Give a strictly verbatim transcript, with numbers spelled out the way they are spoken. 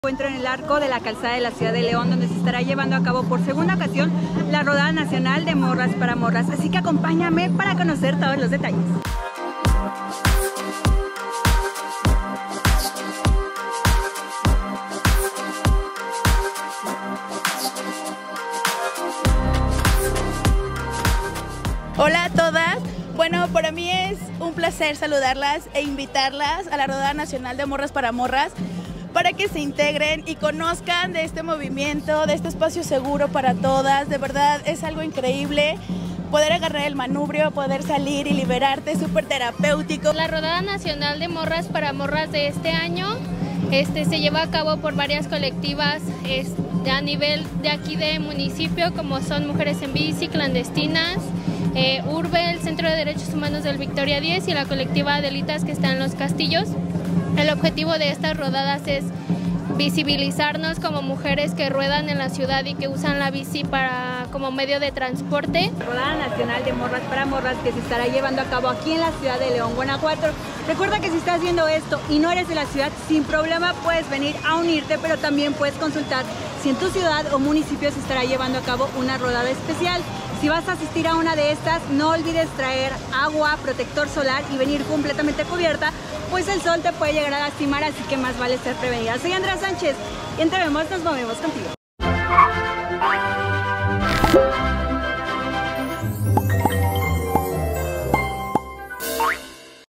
Encuentro en el arco de la calzada de la ciudad de León, donde se estará llevando a cabo por segunda ocasión la rodada nacional de Morras para Morras. Así que acompáñame para conocer todos los detalles. Hola a todas. Bueno, para mí es un placer saludarlas e invitarlas a la rodada nacional de Morras para Morras, para que se integren y conozcan de este movimiento, de este espacio seguro para todas. De verdad es algo increíble poder agarrar el manubrio, poder salir y liberarte, súper terapéutico. La rodada nacional de Morras para Morras de este año este, se lleva a cabo por varias colectivas este, a nivel de aquí de municipio, como son Mujeres en Bici, Clandestinas, eh, Urbe, el Centro de Derechos Humanos del Victoria diez y la colectiva Adelitas, que está en Los Castillos. El objetivo de estas rodadas es visibilizarnos como mujeres que ruedan en la ciudad y que usan la bici para, como medio de transporte. Rodada nacional de Morras para Morras que se estará llevando a cabo aquí en la ciudad de León, Guanajuato. Recuerda que si estás viendo esto y no eres de la ciudad, sin problema puedes venir a unirte, pero también puedes consultar si en tu ciudad o municipio se estará llevando a cabo una rodada especial. Si vas a asistir a una de estas, no olvides traer agua, protector solar y venir completamente cubierta, pues el sol te puede llegar a lastimar, así que más vale ser prevenida. Soy Andrea Sánchez y entre Vemos nos movemos contigo.